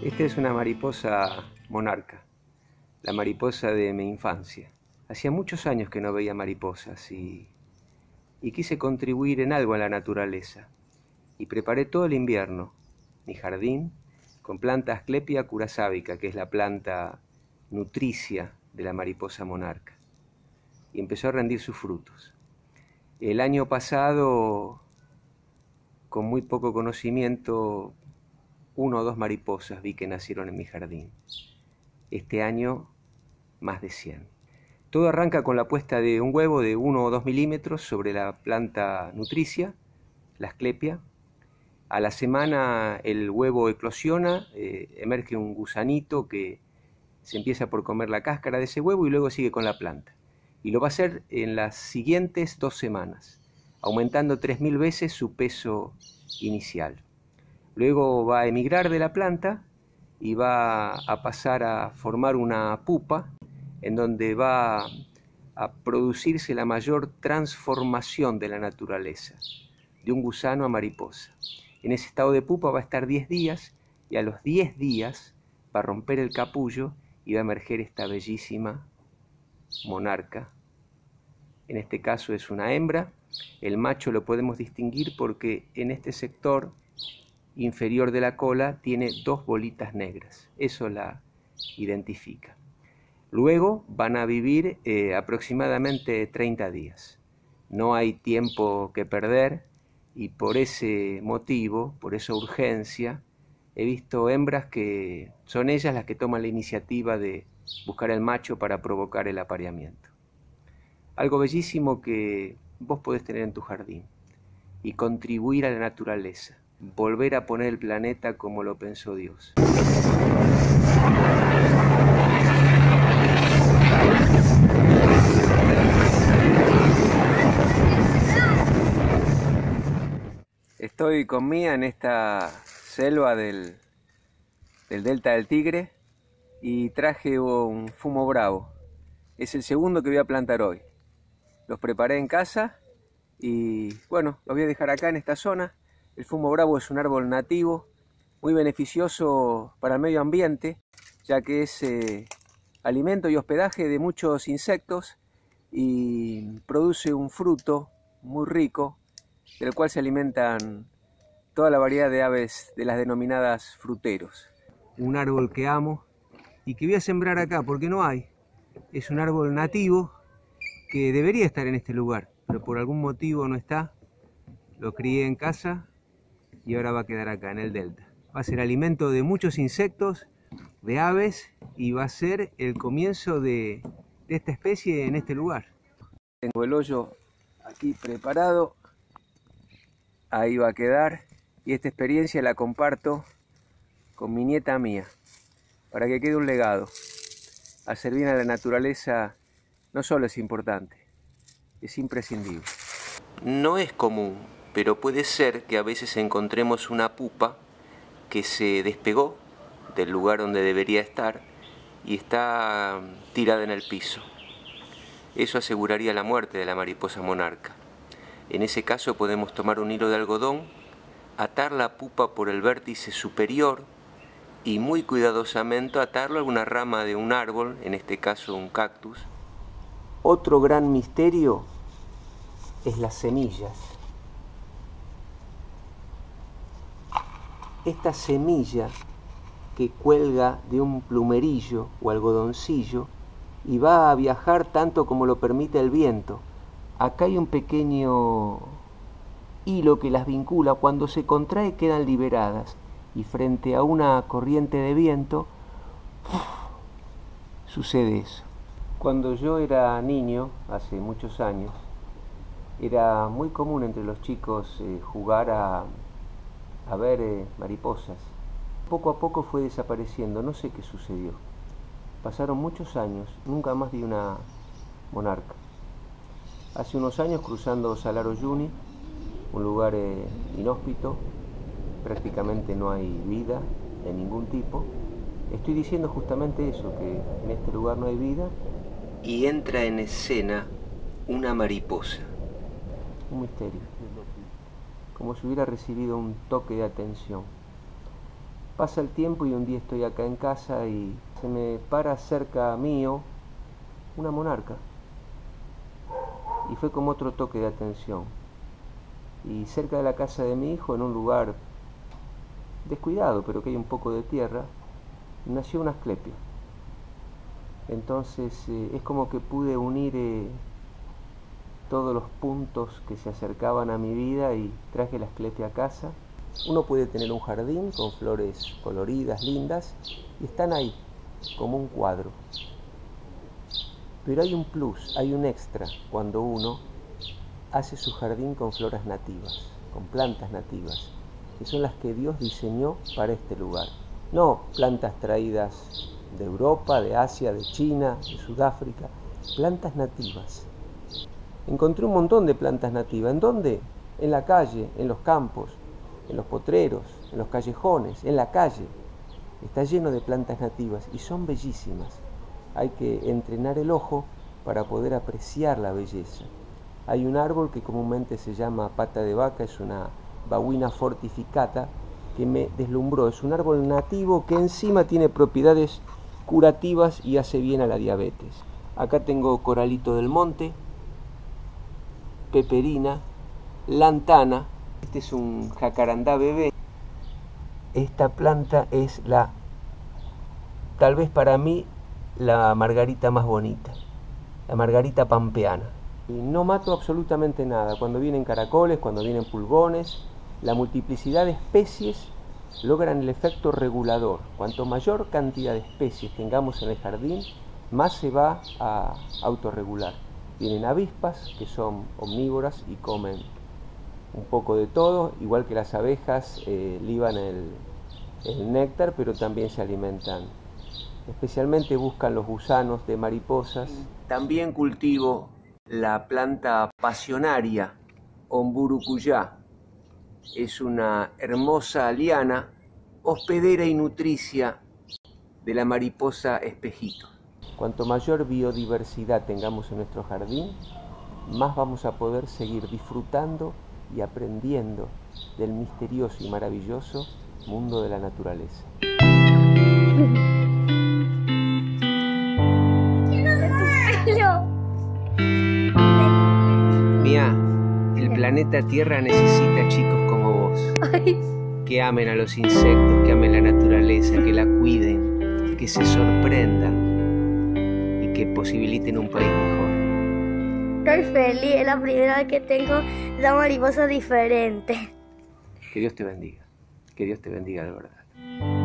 Esta es una mariposa monarca, la mariposa de mi infancia. Hacía muchos años que no veía mariposas y quise contribuir en algo a la naturaleza. Y preparé todo el invierno mi jardín con planta Asclepia curasábica, que es la planta nutricia de la mariposa monarca. Y empezó a rendir sus frutos. El año pasado, con muy poco conocimiento, 1 o 2 mariposas vi que nacieron en mi jardín. Este año, más de 100. Todo arranca con la puesta de un huevo de 1 o 2 milímetros sobre la planta nutricia, la Asclepia. A la semana el huevo eclosiona, emerge un gusanito que se empieza por comer la cáscara de ese huevo y luego sigue con la planta. Y lo va a hacer en las siguientes 2 semanas, aumentando 3000 veces su peso inicial. Luego va a emigrar de la planta y va a pasar a formar una pupa en donde va a producirse la mayor transformación de la naturaleza, de un gusano a mariposa. En ese estado de pupa va a estar 10 días y a los 10 días va a romper el capullo y va a emerger esta bellísima monarca. En este caso es una hembra. El macho lo podemos distinguir porque en este sector inferior de la cola tiene 2 bolitas negras. Eso la identifica. Luego van a vivir aproximadamente 30 días. No hay tiempo que perder y por ese motivo, por esa urgencia, he visto hembras que son ellas las que toman la iniciativa de buscar el macho para provocar el apareamiento. Algo bellísimo que vos podés tener en tu jardín y contribuir a la naturaleza. Volver a poner el planeta como lo pensó Dios. Estoy con Mía en esta selva del delta del Tigre y traje un fumo bravo. Es el segundo que voy a plantar hoy. Los preparé en casa y bueno, los voy a dejar acá en esta zona. El fumo bravo es un árbol nativo muy beneficioso para el medio ambiente, ya que es alimento y hospedaje de muchos insectos y produce un fruto muy rico, del cual se alimentan toda la variedad de aves de las denominadas fruteros. Un árbol que amo y que voy a sembrar acá porque no hay. Es un árbol nativo que debería estar en este lugar, pero por algún motivo no está. Lo crié en casa y ahora va a quedar acá en el delta. Va a ser alimento de muchos insectos, de aves, y va a ser el comienzo de esta especie en este lugar. Tengo el hoyo aquí preparado, ahí va a quedar, y esta experiencia la comparto con mi nieta Mía, para que quede un legado. Hacer bien a la naturaleza no solo es importante, es imprescindible. No es común, pero puede ser que a veces encontremos una pupa que se despegó del lugar donde debería estar y está tirada en el piso. Eso aseguraría la muerte de la mariposa monarca. En ese caso podemos tomar un hilo de algodón, atar la pupa por el vértice superior y muy cuidadosamente atarlo a una rama de un árbol, en este caso un cactus. Otro gran misterio es las semillas. Esta semilla que cuelga de un plumerillo o algodoncillo y va a viajar tanto como lo permite el viento. Acá hay un pequeño hilo que las vincula. Cuando se contrae quedan liberadas y frente a una corriente de viento sucede eso. Cuando yo era niño, hace muchos años, era muy común entre los chicos jugar a ver mariposas. Poco a poco fue desapareciendo, no sé qué sucedió. Pasaron muchos años, nunca más vi una monarca. Hace unos años, cruzando Salar Uyuni, un lugar inhóspito, prácticamente no hay vida de ningún tipo, estoy diciendo justamente eso, que en este lugar no hay vida, y entra en escena una mariposa. Un misterio, como si hubiera recibido un toque de atención. Pasa el tiempo y un día estoy acá en casa y se me para cerca mío una monarca. Y fue como otro toque de atención. Y cerca de la casa de mi hijo, en un lugar descuidado, pero que hay un poco de tierra, nació una asclepia. Entonces es como que pude unir todos los puntos que se acercaban a mi vida y traje la asclepia a casa. Uno puede tener un jardín con flores coloridas, lindas, y están ahí, como un cuadro. Pero hay un plus, hay un extra, cuando uno hace su jardín con flores nativas, con plantas nativas, que son las que Dios diseñó para este lugar. No plantas traídas de Europa, de Asia, de China, de Sudáfrica, plantas nativas. Encontré un montón de plantas nativas. ¿En dónde? En la calle, en los campos, en los potreros, en los callejones, en la calle. Está lleno de plantas nativas y son bellísimas. Hay que entrenar el ojo para poder apreciar la belleza. Hay un árbol que comúnmente se llama pata de vaca, es una bauina fortificata, que me deslumbró. Es un árbol nativo que encima tiene propiedades curativas y hace bien a la diabetes. Acá tengo coralito del monte, peperina, lantana. Este es un jacarandá bebé. Esta planta es tal vez para mí, la margarita más bonita, la margarita pampeana. Y no mato absolutamente nada. Cuando vienen caracoles, cuando vienen pulgones, la multiplicidad de especies logran el efecto regulador. Cuanto mayor cantidad de especies tengamos en el jardín, más se va a autorregular. Vienen avispas, que son omnívoras y comen un poco de todo, igual que las abejas liban el néctar, pero también se alimentan. Especialmente buscan los gusanos de mariposas. También cultivo la planta pasionaria, omburucuyá. Es una hermosa liana, hospedera y nutricia de la mariposa espejito. Cuanto mayor biodiversidad tengamos en nuestro jardín, más vamos a poder seguir disfrutando y aprendiendo del misterioso y maravilloso mundo de la naturaleza. Mía, el planeta Tierra necesita chicos como vos, que amen a los insectos, que amen la naturaleza, que la cuiden, que se sorprendan y que posibiliten un país mejor. Estoy feliz, es la primera vez que tengo esa mariposa diferente. Que Dios te bendiga de verdad.